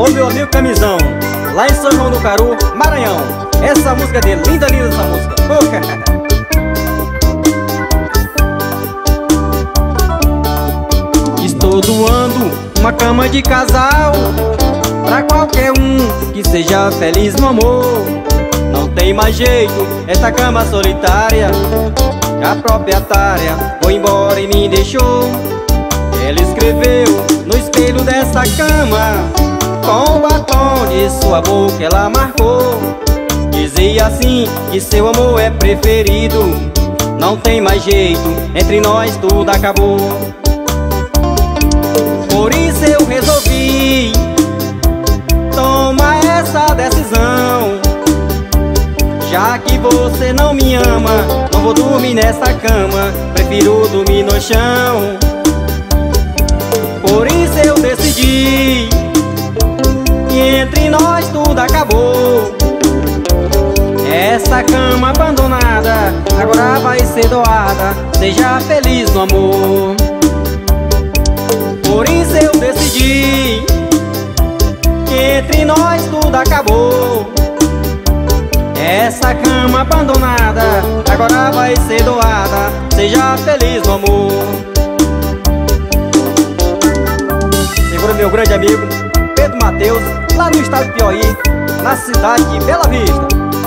Alô, meu amigo Camisão, lá em São João do Caru, Maranhão. Essa música dele, linda, linda essa música. Estou doando uma cama de casal pra qualquer um que seja feliz no amor. Não tem mais jeito, esta cama solitária, a proprietária foi embora e me deixou. Ela escreveu no espelho dessa cama, com o batom de sua boca ela marcou. Dizia assim que seu amor é preferido, não tem mais jeito, entre nós tudo acabou. Por isso eu resolvi tomar essa decisão. Já que você não me ama, não vou dormir nessa cama, prefiro dormir no chão. Por isso eu decidi que entre nós tudo acabou. Essa cama abandonada agora vai ser doada, seja feliz no amor. Por isso eu decidi que entre nós tudo acabou. Essa cama abandonada agora vai ser doada, seja feliz no amor. Segura meu grande amigo Pedro Mateus, lá no estado do Piauí, na cidade de Bela Vista.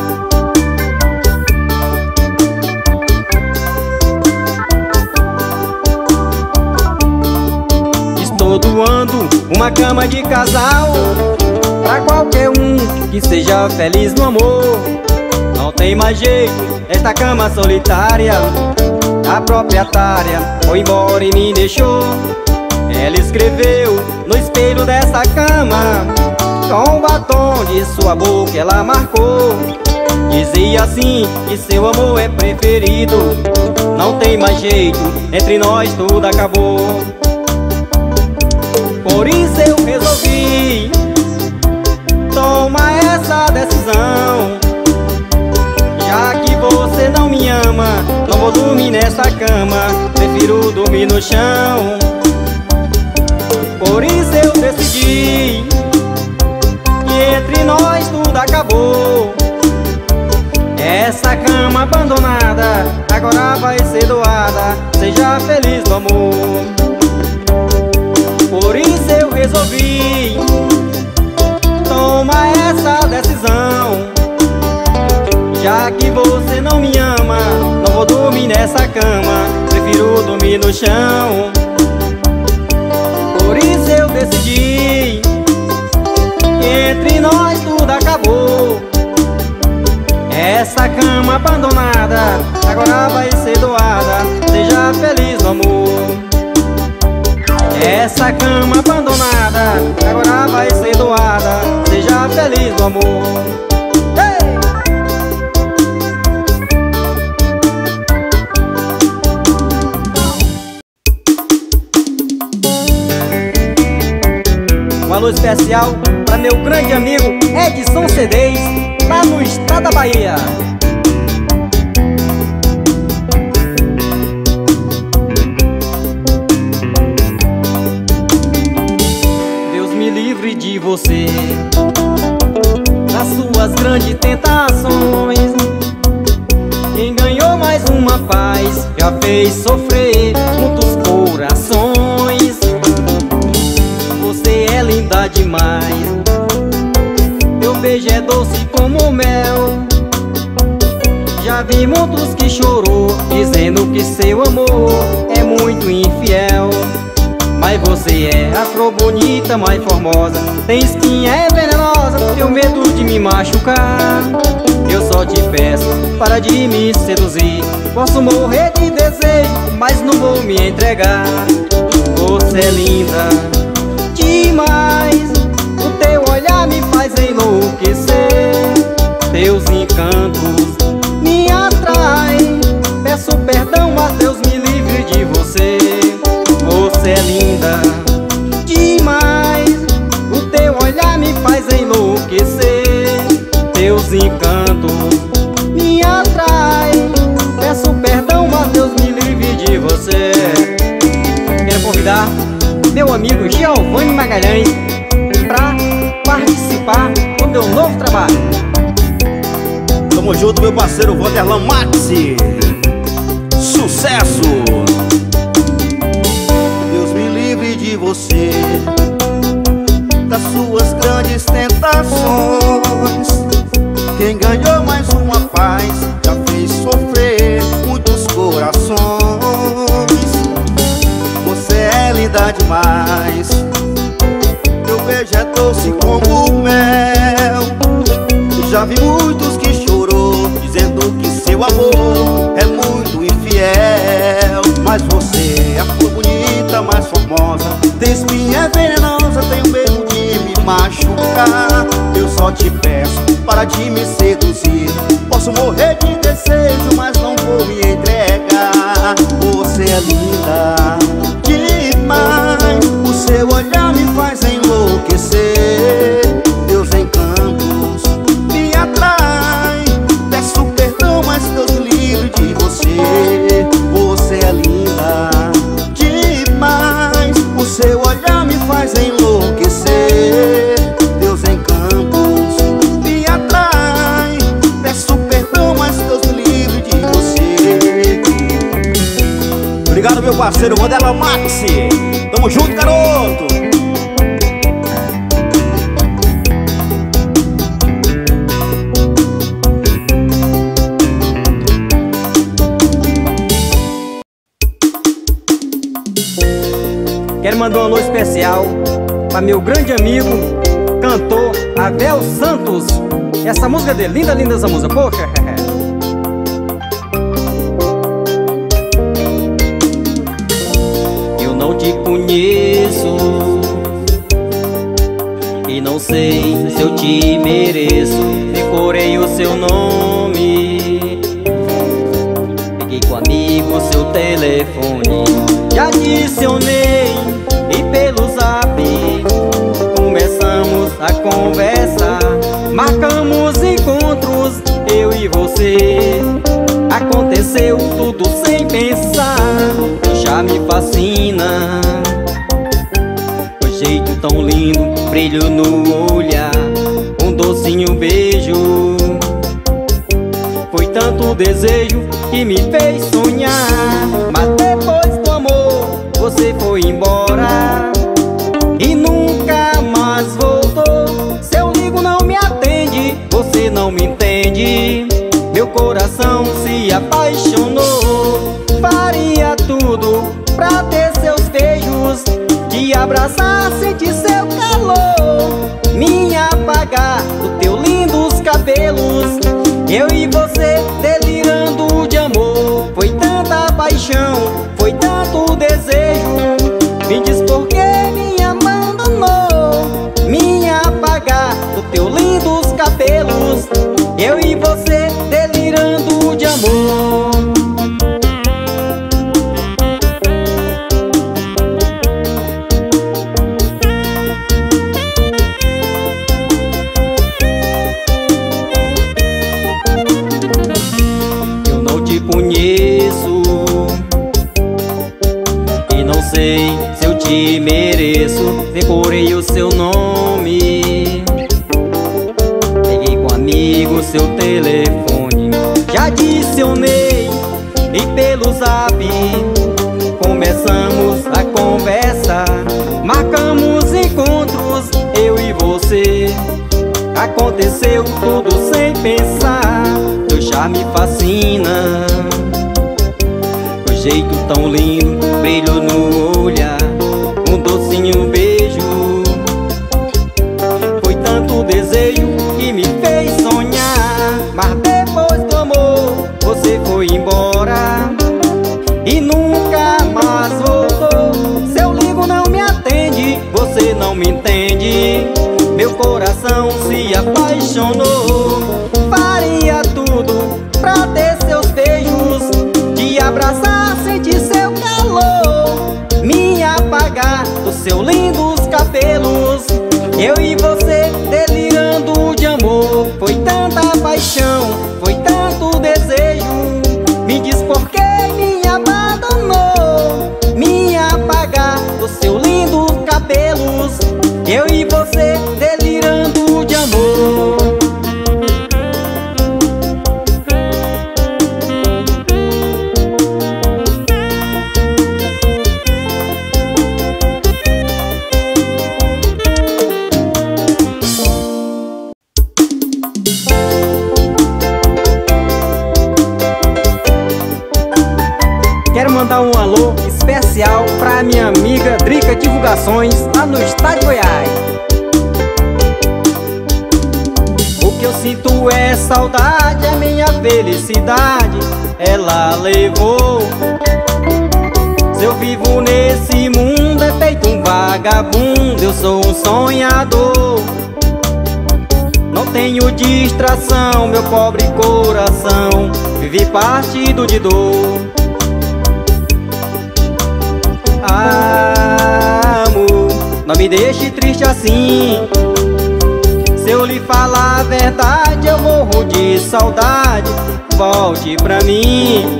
Estou doando uma cama de casal pra qualquer um que seja feliz no amor. Não tem mais jeito, esta cama solitária, a proprietária foi embora e me deixou. Ela escreveu no espelho dessa cama, com o batom de sua boca ela marcou. Dizia assim que seu amor é preferido, não tem mais jeito, entre nós tudo acabou. Por isso eu resolvi tomar essa decisão. Já que você não me ama, não vou dormir nessa cama, prefiro dormir no chão. Por isso eu decidi que entre nós tudo acabou. Essa cama abandonada agora vai ser doada, seja feliz no amor. Por isso eu resolvi tomar essa decisão. Já que você não me ama, não vou dormir nessa cama, prefiro dormir no chão. Por isso eu decidi que entre nós tudo acabou. Essa cama abandonada agora vai ser doada, seja feliz no amor. Essa cama abandonada agora vai ser doada, seja feliz no amor. Hey! Um alô especial para meu grande amigo Edson CDs, lá no estado da Bahia. Deus me livre de você, das suas grandes tentações. Quem ganhou mais uma paz já fez sofrer muitos corações. Você é linda demais, teu beijo é doce como mel. Já vi muitos que chorou, dizendo que seu amor é muito infiel. Mas você é a flor bonita, mais formosa, tem espinha, é venenosa, tenho medo de me machucar. Eu só te peço, para de me seduzir. Posso morrer de desejo, mas não vou me entregar. Você é linda demais, o teu olhar me faz enlouquecer. Teus encantos me atraem, peço perdão, mas Deus me livre de você. Você é linda demais, o teu olhar me faz enlouquecer. Teus encantos me atraem, peço perdão, mas Deus me livre de você. Quero convidar meu amigo Giovanni Magalhães pra participar do meu novo trabalho. Tamo junto, meu parceiro Vanderlan Maxi. Sucesso! Deus me livre de você, das suas grandes tentações. Quem ganhou mais uma paz já fez sofrer muitos corações. Você é linda demais, teu beijo é doce como mel. Já vi muitos que chorou, dizendo que seu amor é muito infiel. Mas você é a cor bonita, mais famosa, tem espinha venenosa, tenho medo de me machucar. Eu só te peço, para de me seduzir. Posso morrer de desejo, mas não vou me entregar. Você é linda demais, o seu olhar me faz enlouquecer. Teus encantos me atraem, peço perdão, mas Deus me livre de você. Você é linda demais, o seu olhar me faz enlouquecer. Teus encantos me atraem, peço perdão, mas Deus me livre de você. Obrigado, meu parceiro Vanderlan Maxi. Tamo junto, garoto. Quero mandar um alô especial para meu grande amigo, cantor Abel Santos. Essa música dele, linda, linda essa música, poxa. Eu não te conheço e não sei se eu te mereço. Decorei o seu nome, peguei com amigo seu telefone, já adicionei e pelo zap começamos a conversar. Marcamos encontros, eu e você. Aconteceu tudo sem pensar. Já me fascina o jeito tão lindo, brilho no olhar, um docinho beijo. Foi tanto desejo que me fez sonhar. Mas depois do amor você foi embora e nunca mais voltou. Se eu ligo não me atende, você não me entende. Meu coração se apaixonou. Faria tudo pra ter seus beijos, te abraçar, sentir seu calor, me apagar do teu lindos cabelos. Eu e você delirando de amor. Foi tanta paixão, foi tanto desejo. Me diz por que me abandonou, me apagar do teu lindos cabelos. Eu e você delirando de amor. Eu não te conheço e não sei se eu te mereço. Decorei o seu nome, peguei com amigo seu telefone, já adicionei e pelo zap começamos a conversar. Marcamos encontros, eu e você. Aconteceu tudo sem pensar. Teu charme fascina, o jeito tão lindo, brilho no olhar, um docinho beijo. Foi tanto desejo que me fez sonhar. Mas depois do amor você foi embora e nunca mais voltou. Se eu ligo não me atende, você não me entende. Meu coração se apaixonou. Faria tudo pra ter seus beijos, te abraçar, sentir seu calor, me apagar dos seus lindos cabelos. Eu e você delirando de amor. Foi tanta paixão, foi tanto desejo. Me diz por que me abandonou, me apagar dos seus lindos cabelos. Eu e você delirando mandar um alô especial pra minha amiga Drica Divulgações, lá no estado de Goiás. O que eu sinto é saudade, a minha felicidade ela levou. Se eu vivo nesse mundo é feito um vagabundo, eu sou um sonhador. Não tenho distração, meu pobre coração vive partido de dor. Amor, não me deixe triste assim. Se eu lhe falar a verdade, eu morro de saudade. Volte pra mim.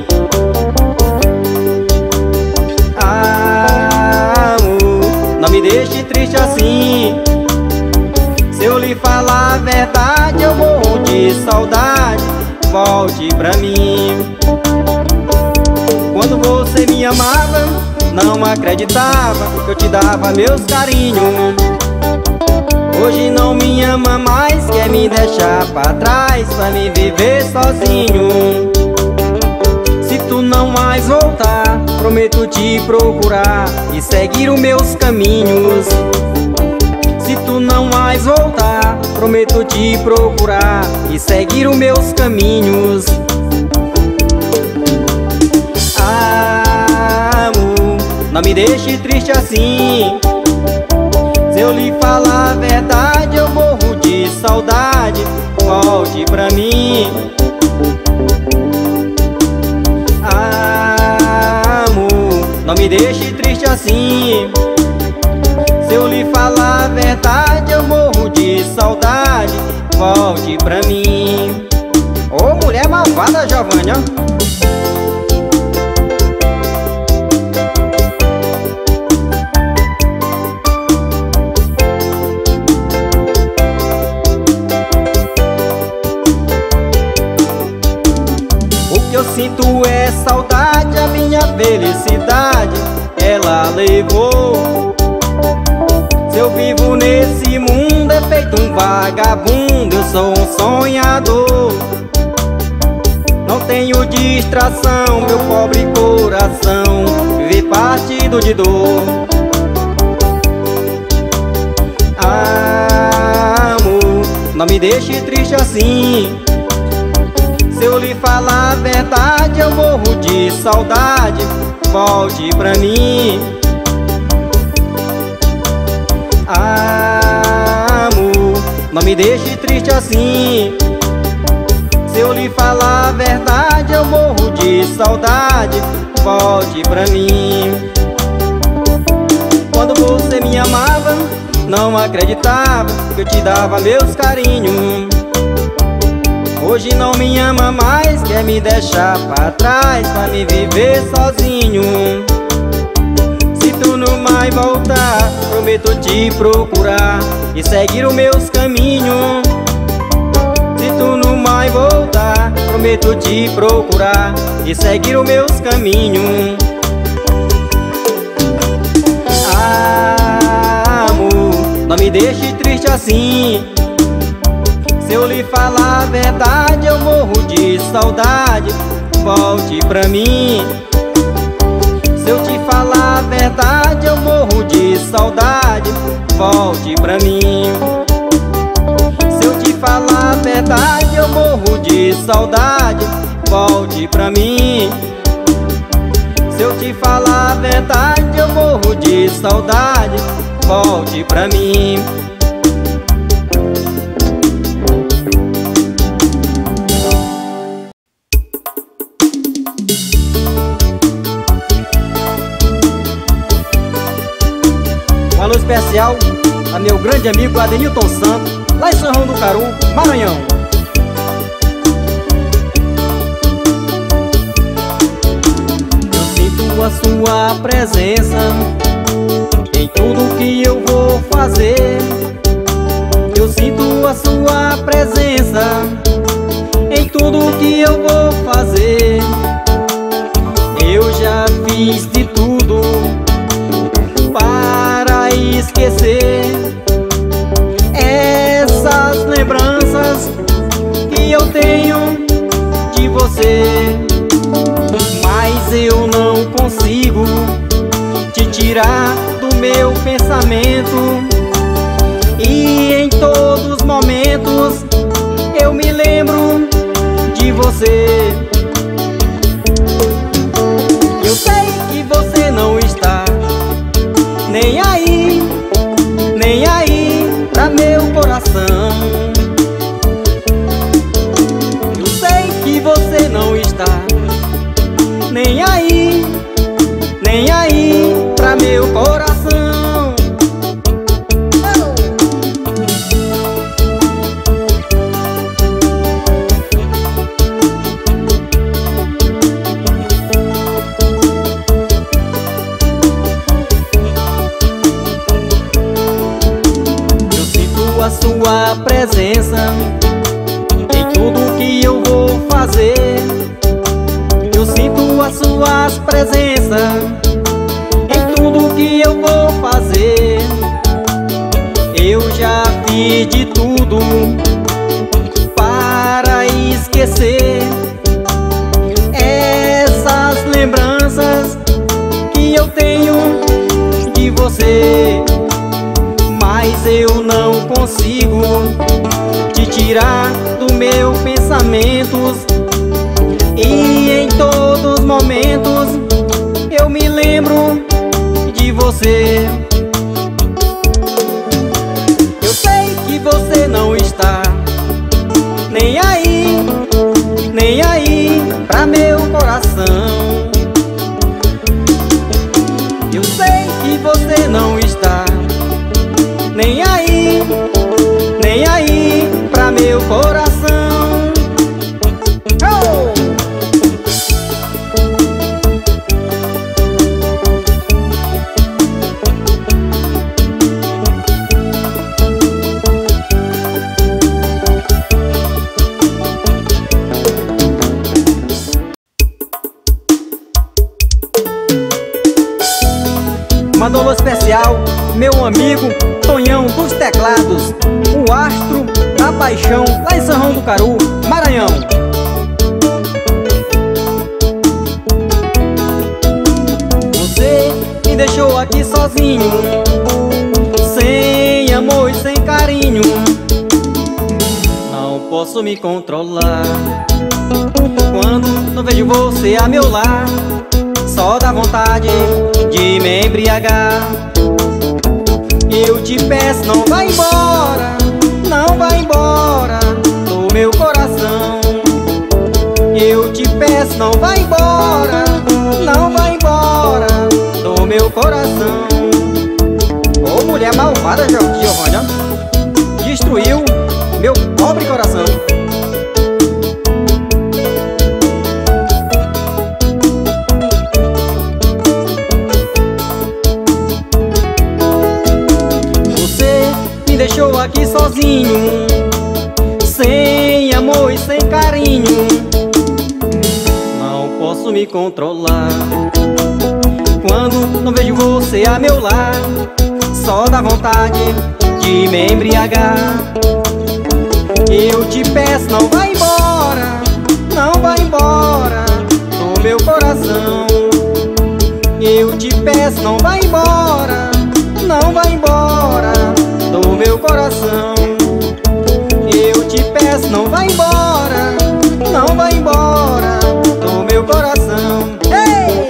Amor, não me deixe triste assim. Se eu lhe falar a verdade, eu morro de saudade. Volte pra mim. Quando você me amava, não acreditava que eu te dava meus carinhos. Hoje não me ama mais, quer me deixar pra trás, pra me viver sozinho. Se tu não mais voltar, prometo te procurar e seguir os meus caminhos. Se tu não mais voltar, prometo te procurar e seguir os meus caminhos. Amor, não me deixe triste assim. Se eu lhe falar a verdade, eu morro de saudade. Volte pra mim. Amor, não me deixe triste assim. Se eu lhe falar a verdade, eu morro de saudade. Volte pra mim. Ô mulher malvada, Giovânia. O que eu sinto é saudade, a minha felicidade ela levou. Se eu vivo nesse mundo é feito um vagabundo, eu sou um sonhador. Não tenho distração, meu pobre coração vive partido de dor. Amor, não me deixe triste assim. Se eu lhe falar a verdade, eu morro de saudade. Volte pra mim. Amor, não me deixe triste assim. Se eu lhe falar a verdade, eu morro de saudade. Volte pra mim. Quando você me amava, não acreditava que eu te dava meus carinhos. Hoje não me ama mais, quer me deixar pra trás, pra me viver sozinho. Se tu não mais voltar, prometo te procurar e seguir os meus caminhos. Se tu não mais voltar, prometo te procurar e seguir os meus caminhos. Amor, não me deixe triste assim. Se eu lhe falar a verdade, eu morro de saudade. Volte pra mim. Se eu te falar a verdade, eu morro de saudade. Volte pra mim. Se eu te falar a verdade, eu morro de saudade. Volte pra mim. Se eu te falar a verdade, eu morro de saudade. Volte pra mim. Um alô especial a meu grande amigo Adenilton Santos, lá em São João do Caru, Maranhão. Eu sinto a sua presença em tudo que eu vou fazer. Eu sinto a sua presença em tudo que eu vou fazer. Eu já fiz de tudo para esquecer essas lembranças que eu tenho de você, mas eu não consigo tirar do meu pensamento. E em todos os momentos eu me lembro de você. Eu sei que você não está nem aí pra meu coração. Eu sei que você não está nem aí pra meu coração. Eu sinto a sua presença em tudo que eu vou fazer. Eu sinto as suas presenças em tudo que eu vou fazer. Eu já fiz de tudo para esquecer essas lembranças que eu tenho de você. Mas eu não consigo te tirar do meu pensamento. E em todos os momentos eu me lembro de você. Eu sei que você não está nem aí pra meu coração. Eu sei que você não está nem aí pra meu coração. Oh! Mandou alô especial, meu amigo Tonhão dos teclados, o astro da paixão, lá em São João do Caru, Maranhão. Você me deixou aqui sozinho, sem amor e sem carinho. Não posso me controlar quando não vejo você a meu lado. Só dá vontade de me embriagar. Eu te peço, não vai embora, não vai embora do meu coração. Eu te peço, não vai embora, não vai embora do meu coração. Ô mulher malvada, Giovana, destruiu meu pobre coração. Me deixou aqui sozinho, sem amor e sem carinho. Não posso me controlar quando não vejo você a meu lado. Só dá vontade de me embriagar. Eu te peço, não vai embora, não vai embora do meu coração. Eu te peço, não vai embora, não vai embora do meu coração. Eu te peço, não vai embora, não vai embora do meu coração. Ei!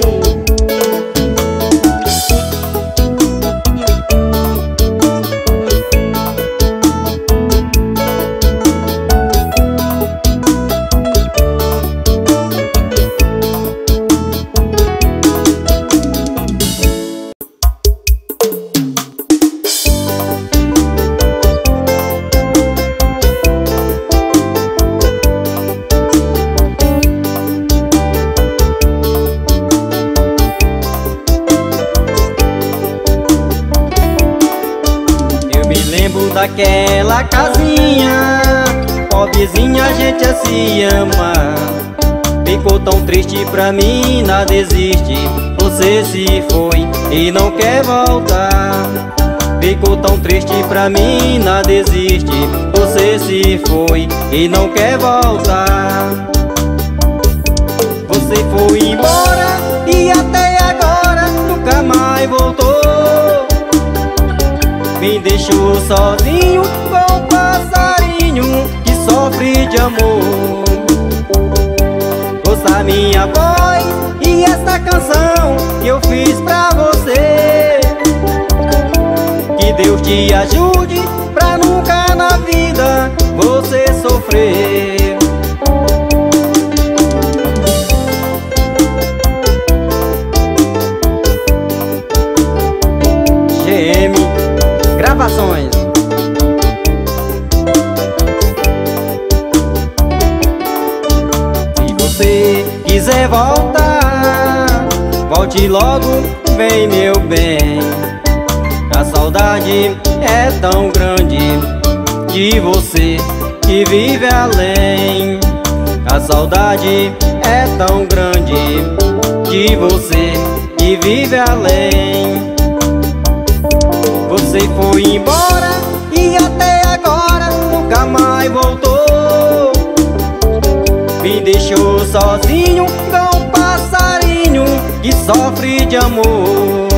Daquela casinha, pobrezinha, a gente a se ama. Ficou tão triste pra mim, nada existe. Você se foi e não quer voltar. Ficou tão triste pra mim, nada existe. Você se foi e não quer voltar. Você foi embora e até agora nunca mais voltou. sozinho com um passarinho que sofre de amor. Ouça minha voz e esta canção que eu fiz pra você. Que Deus te ajude pra nunca na vida você sofrer. GM Gravações. Se você quiser voltar, volte logo, vem meu bem. A saudade é tão grande de você que vive além. A saudade é tão grande de você que vive além. Você foi embora e até agora nunca mais voltou. Me deixou sozinho com um passarinho que sofre de amor.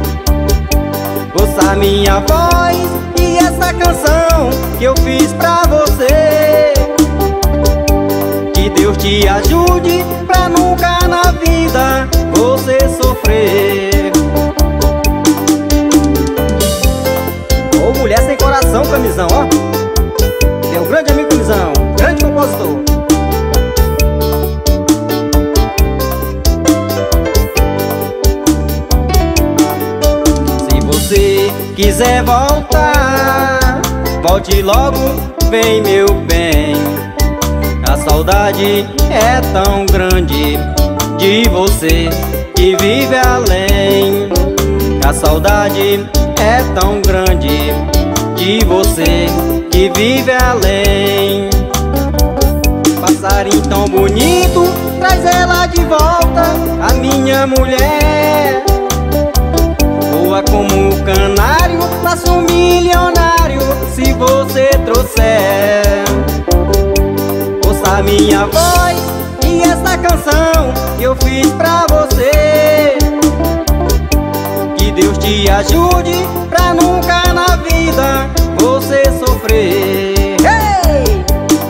Ouça minha voz e essa canção que eu fiz pra você. Que Deus te ajude pra nunca na vida você sofrer. Ô mulher sem coração, Camisão, ó. Tem um grande amigo Camisão, grande compositor. Se você quiser voltar, volte logo, vem meu bem. A saudade é tão grande de você que vive além. A saudade é tão grande de você que vive além. Passarinho tão bonito, traz ela de volta, a minha mulher. Voa como um canário, faço um milionário se você trouxer. Ouça minha voz e essa canção que eu fiz pra você. Que Deus te ajude pra nunca na vida você sofrer. Hey!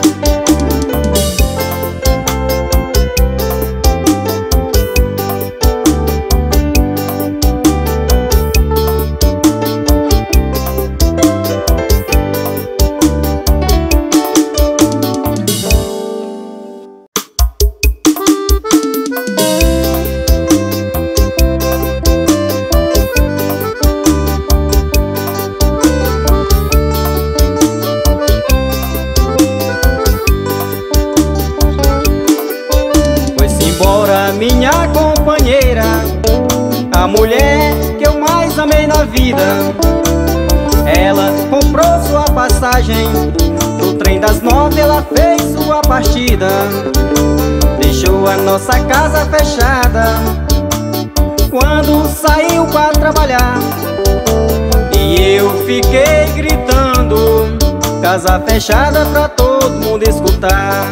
Minha companheira, a mulher que eu mais amei na vida. Ela comprou sua passagem, no trem das 9 ela fez sua partida. Deixou a nossa casa fechada quando saiu pra trabalhar. E eu fiquei gritando, casa fechada pra todo mundo escutar.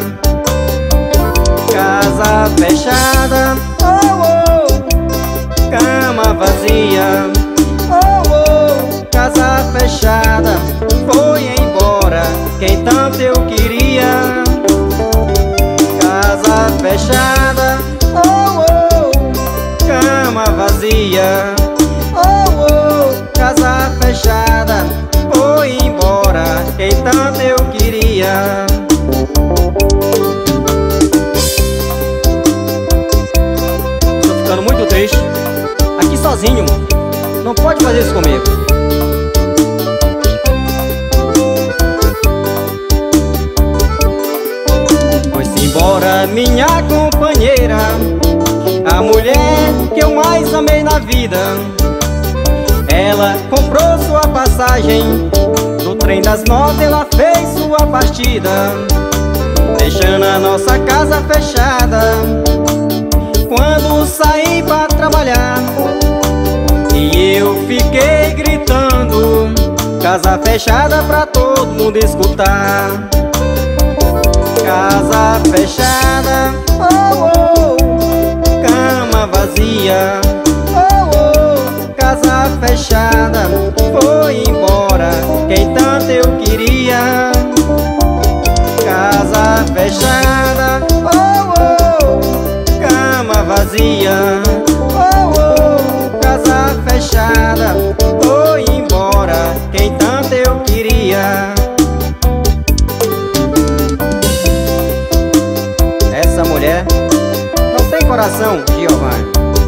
Casa fechada, oh, oh, cama vazia, oh, oh, casa fechada, foi embora quem tanto eu queria. Casa fechada, oh, oh, cama vazia, oh, oh, casa fechada, foi embora quem tanto eu queria. Muito triste, aqui sozinho, não pode fazer isso comigo. Foi-se embora minha companheira, a mulher que eu mais amei na vida. Ela comprou sua passagem, no trem das 9 ela fez sua partida. Deixando a nossa casa fechada quando saí pra trabalhar. E eu fiquei gritando, casa fechada pra todo mundo escutar. Casa fechada, oh, oh, cama vazia, oh, oh, casa fechada, foi embora quem tá cerveja. Essa mulher não tem coração, Giovanni.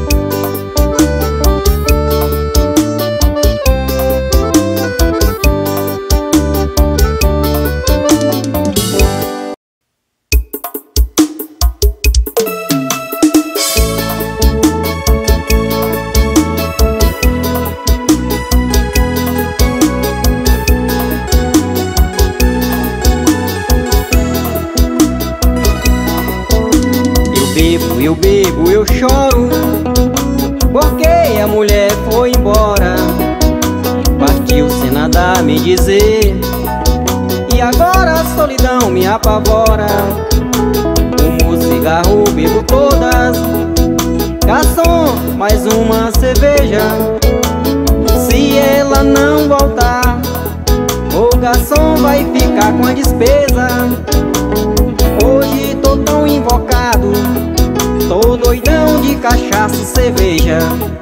Eu bebo, eu choro, porque a mulher foi embora, partiu sem nada me dizer, e agora a solidão me apavora. Fumo cigarro, bebo todas, garçom, mais uma cerveja. Se ela não voltar, o garçom vai ficar com a despesa. Hoje tô tão invocado, tô doidão de cachaça e cerveja.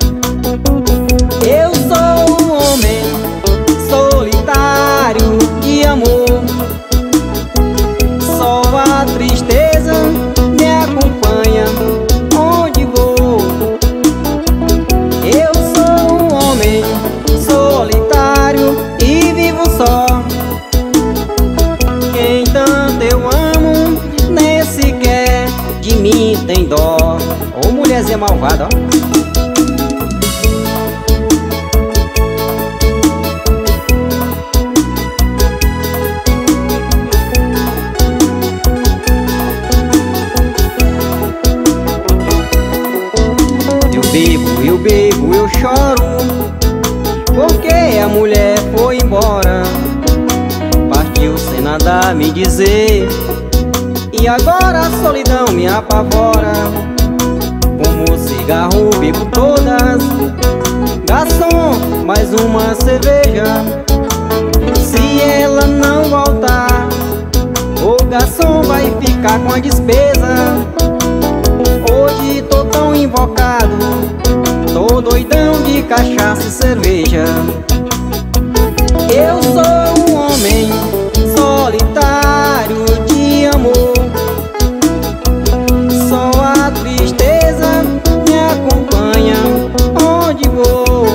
Eu sou um homem solitário de amor, só a tristeza me acompanha onde vou. Eu sou um homem solitário e vivo só. Quem tanto eu amo nem sequer de mim tem dó. Ô mulherzinha malvada, ó. Eu bebo, eu choro, porque a mulher foi embora, partiu sem nada me dizer, e agora a solidão me apavora. Fumo cigarro, bebo todas, garçom, mais uma cerveja. Se ela não voltar, o garçom vai ficar com a despesa. Hoje tô tão invocado, tô doidão de cachaça e cerveja. Eu sou um homem solitário de amor, só a tristeza me acompanha onde vou.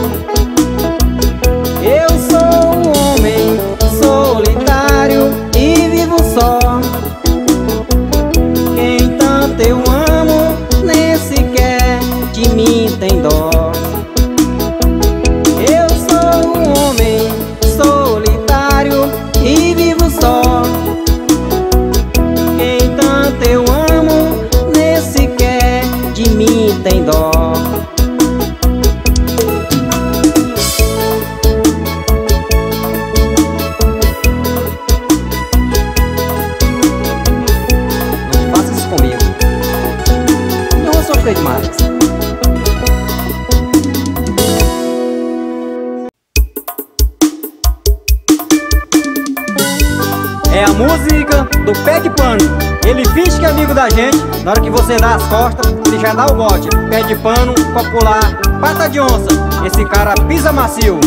Eu sou um homem solitário e vivo só. Quem tanto eu amo nem sequer de mim tem dó. Eu sou um homem solitário e vivo só. Quem tanto eu amo nem sequer de mim tem dó. Não faça isso comigo, eu vou sofrer demais. É a música do pé de pano. Ele finge que é amigo da gente, na hora que você dá as costas, ele já dá o bote. Pé de pano, popular, pata de onça. Esse cara pisa macio.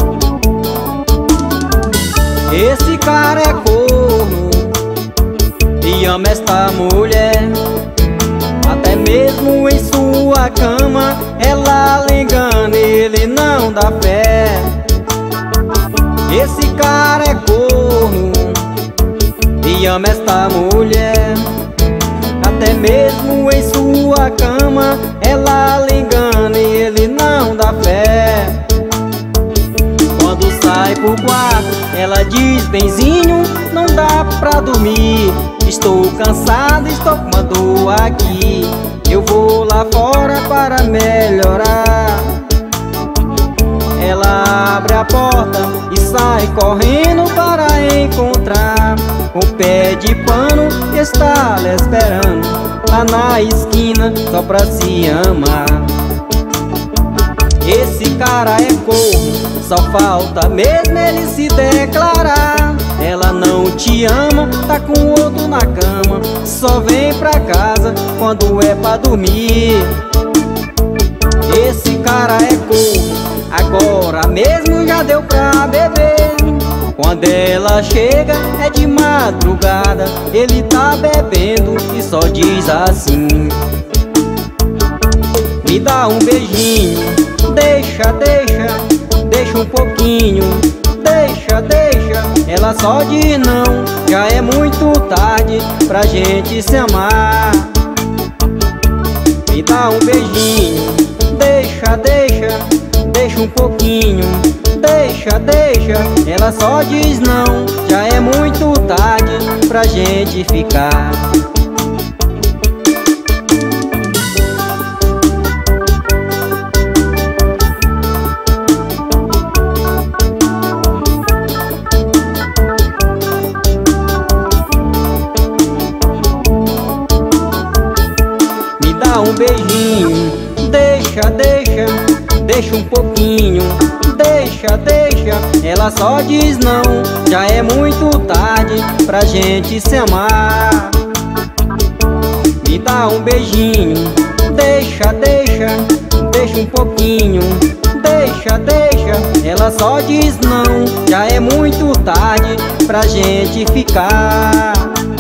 Esse cara é corno e ama esta mulher. Até mesmo em sua cama ela lhe engana, ele não dá fé. Esse cara é corno e ama esta mulher. Até mesmo em sua cama ela lhe engana e ele não dá fé. Quando sai pro quarto ela diz: benzinho, não dá pra dormir, estou cansado, estou com uma dor aqui, eu vou lá fora para melhorar. Ela abre a porta e sai correndo para encontrar o pé de pano que está lhe esperando lá na esquina só pra se amar. Esse cara é corno, só falta mesmo ele se declarar. Ela não te ama, tá com outro na cama, só vem pra casa quando é pra dormir. Esse cara é corno, agora mesmo já deu pra beber. Quando ela chega é de madrugada, ele tá bebendo e só diz assim: me dá um beijinho, deixa, deixa, deixa um pouquinho, deixa, deixa. Ela só diz não, já é muito tarde pra gente se amar. Me dá um beijinho, deixa, deixa, deixa um pouquinho, deixa, deixa. Ela só diz não, já é muito tarde pra gente ficar. Me dá um beijinho, deixa, deixa, deixa um pouquinho, deixa, deixa. Ela só diz não, já é muito tarde pra gente se amar. Me dá um beijinho, deixa, deixa, deixa um pouquinho, deixa, deixa. Ela só diz não, já é muito tarde pra gente ficar.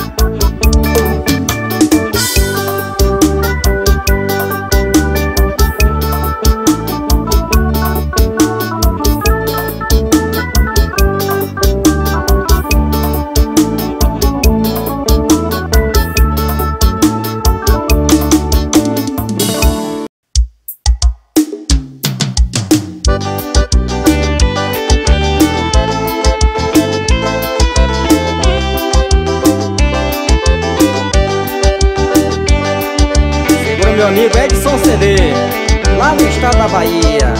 Meu amigo Edson CD, lá no estado da Bahia.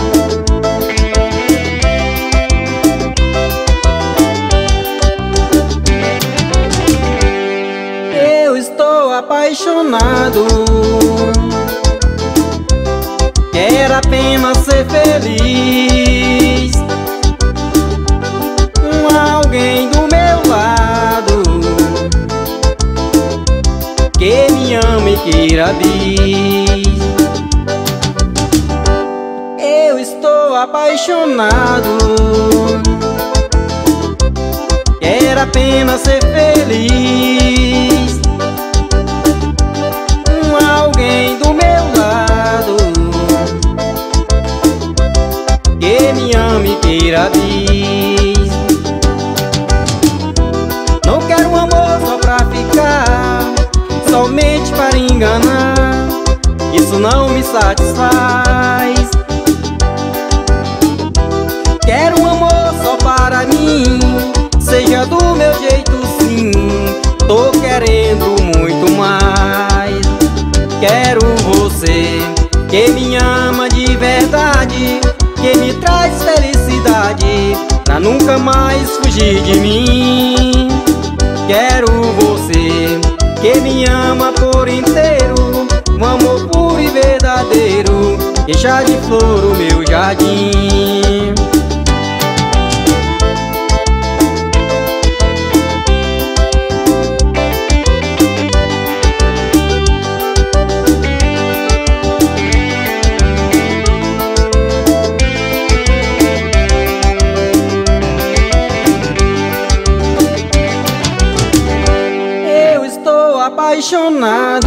Eu estou apaixonado, quero apenas ser feliz, com alguém do meu lado que me ame e queira bis. Eu estou apaixonado, quero apenas ser feliz, com alguém do meu lado que me ame e queira bis. Não quero um amor só pra ficar, somente para enganar, isso não me satisfaz. Quero um amor só para mim, seja do meu jeito sim, tô querendo muito mais. Quero você que me ama de verdade, que me traz felicidade, pra nunca mais fugir de mim. Quero você que me ama por inteiro, um amor puro e verdadeiro, deixar de flor o meu jardim. Apaixonado,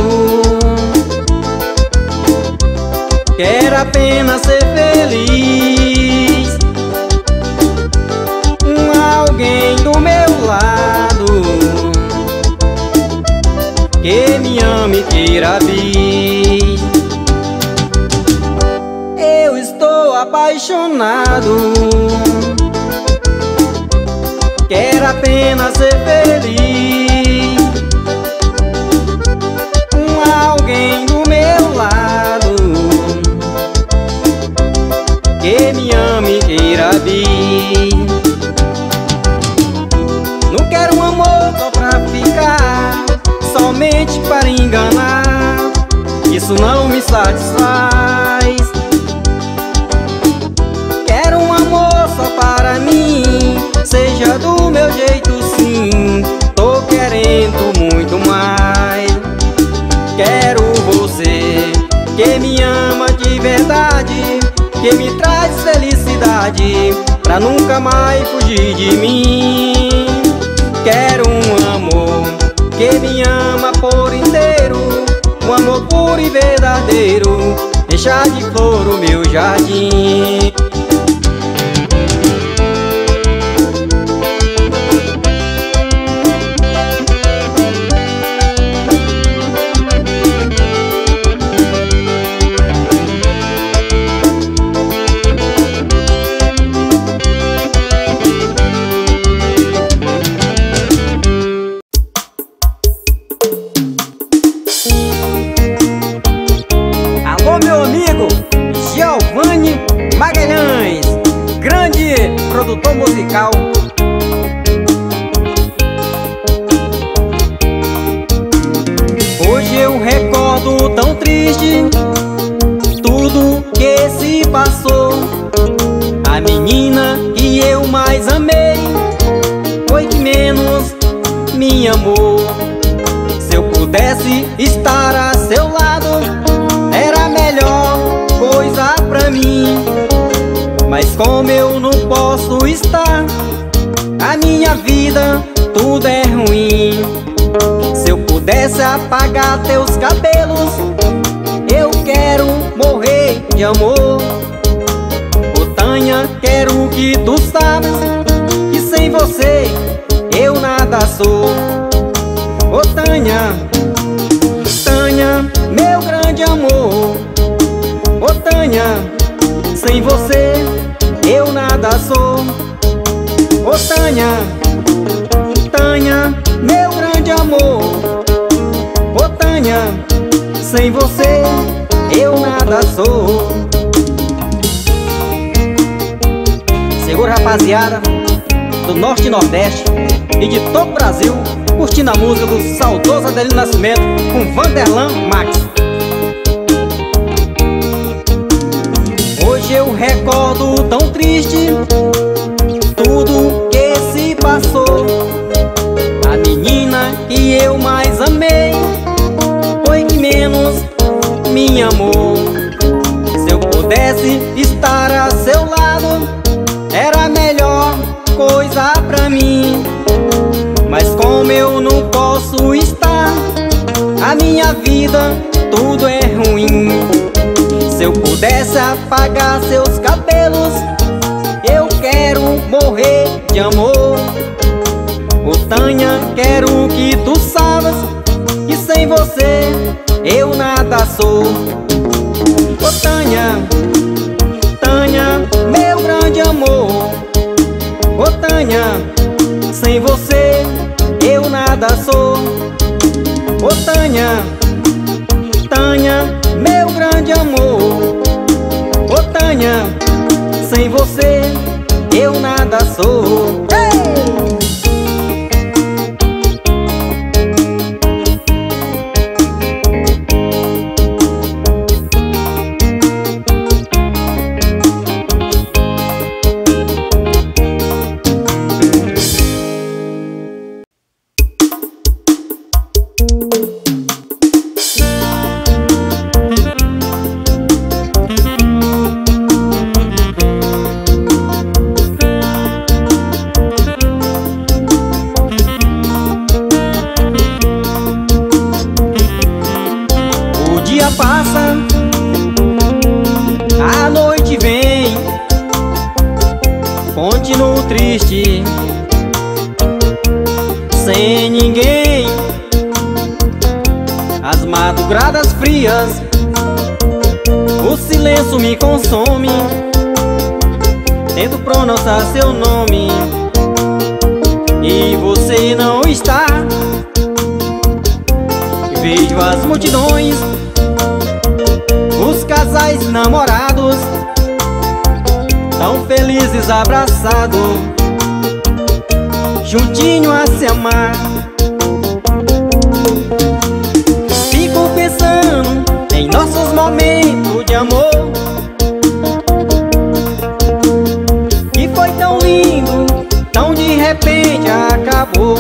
quero apenas ser feliz, com alguém do meu lado que me ame e queira bis. Eu estou apaixonado, quero apenas ser feliz, alguém do meu lado que me ame e queira bis. Não quero um amor só pra ficar, somente para enganar, isso não me satisfaz. Quero um amor só para mim, seja do meu jeito sim, tô querendo muito mais. Quero você que me ama de verdade, que me traz felicidade, pra nunca mais fugir de mim. Quero um amor que me ama por inteiro, um amor puro e verdadeiro, deixar de flor o meu jardim. Alô, meu amigo Giovanni Magalhães, grande produtor musical. Hoje eu recordo tão triste tudo que se passou. A menina que eu mais amei foi que menos me amou. Se eu pudesse estar a seu lado, era a melhor coisa pra mim. Mas como eu não posso estar, a minha vida tudo é ruim. Se eu pudesse apagar teus cabelos, eu quero morrer de amor. Ô Tânia, quero que tu sabes que sem você eu nada sou. Ô Tânia, Tânia, meu grande amor. Ô Tânia, sem você eu nada sou. Ô Tânia, Tânia, meu grande amor. Ô Tânia, sem você eu nada sou. Segura, rapaziada do Norte e Nordeste e de todo o Brasil, curtindo a música do saudoso Adelino Nascimento com Vanderlan Max. Hoje eu recordo tão triste tudo que se passou. A menina que eu mais amei foi que menos me amou. Se eu pudesse estar a seu lado, era a melhor coisa pra mim. Mas como eu não posso estar, a minha vida tudo é ruim. Se eu pudesse apagar seus cabelos, eu quero morrer de amor. Ô Tânia, quero que tu saibas que sem você eu nada sou. Ô Tânia, Tânia, meu grande amor. Ô Tânia, sem você eu nada sou. Ô Tânia, Tânia, meu grande amor. Ô Tânia, sem você eu nada sou. Passa, a noite vem, continuo triste, sem ninguém. As madrugadas frias, o silêncio me consome. Tento pronunciar seu nome e você não está. Vejo as multidões, os casais namorados, tão felizes abraçados, juntinho a se amar. Fico pensando em nossos momentos de amor, que foi tão lindo, tão de repente acabou.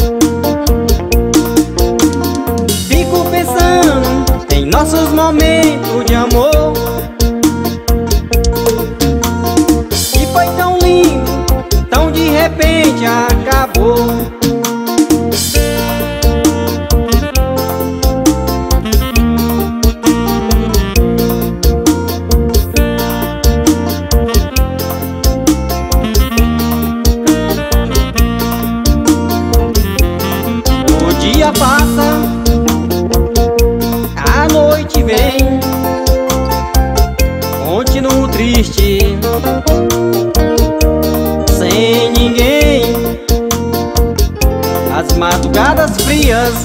Fico pensando em nossos momentos de amor, que foi tão lindo, sem ninguém. As madrugadas frias,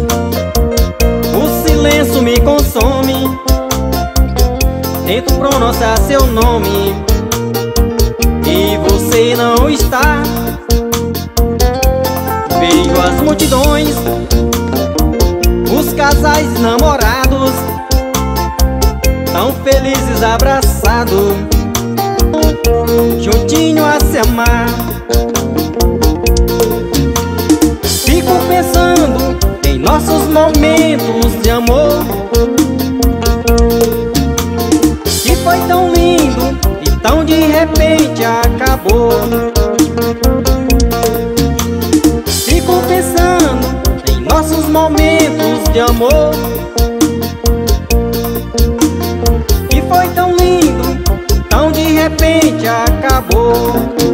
o silêncio me consome. Tento pronunciar seu nome e você não está. Vejo as multidões, os casais namorados, tão felizes abraçados, juntinho a se amar. Fico pensando em nossos momentos de amor, que foi tão lindo e tão de repente acabou. Fico pensando em nossos momentos de amor, que foi tão lindo, tão de repente acabou.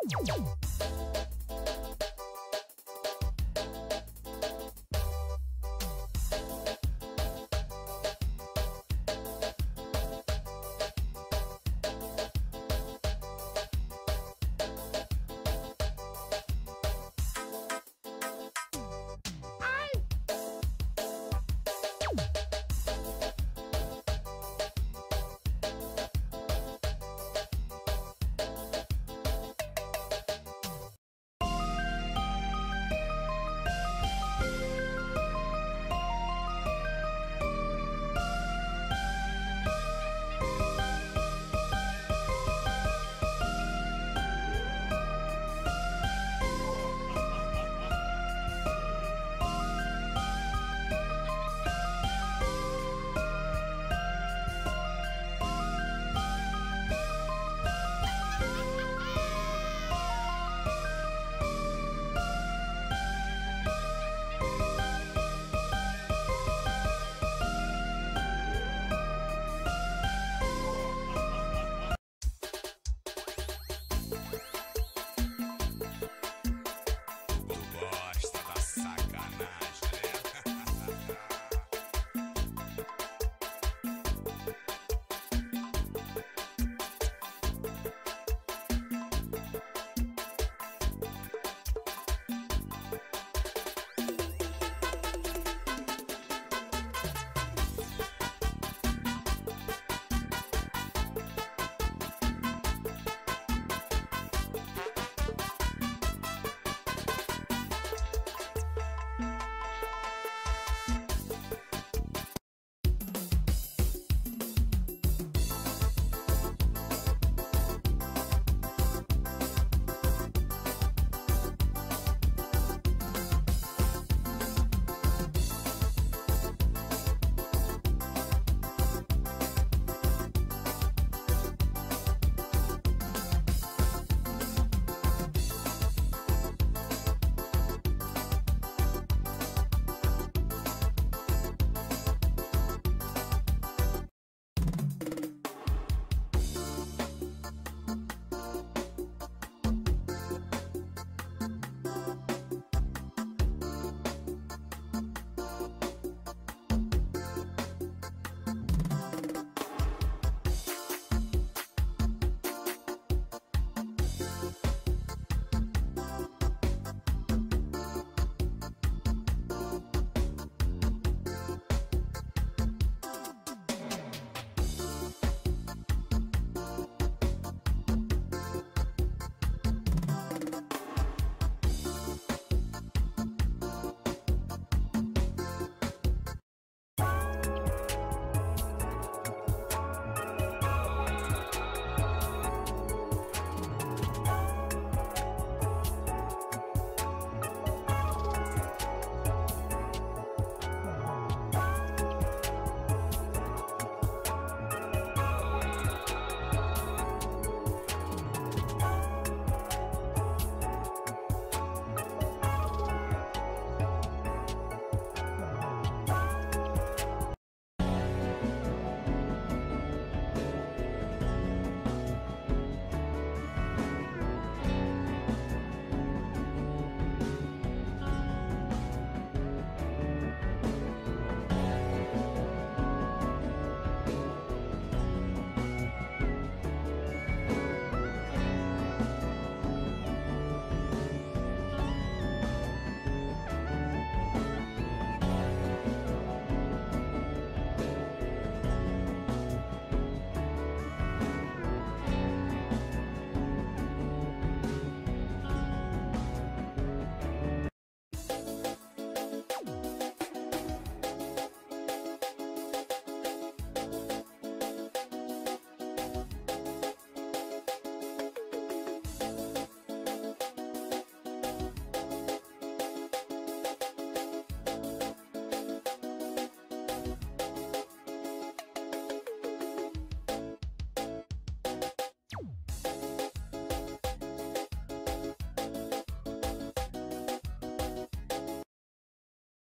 Tchau.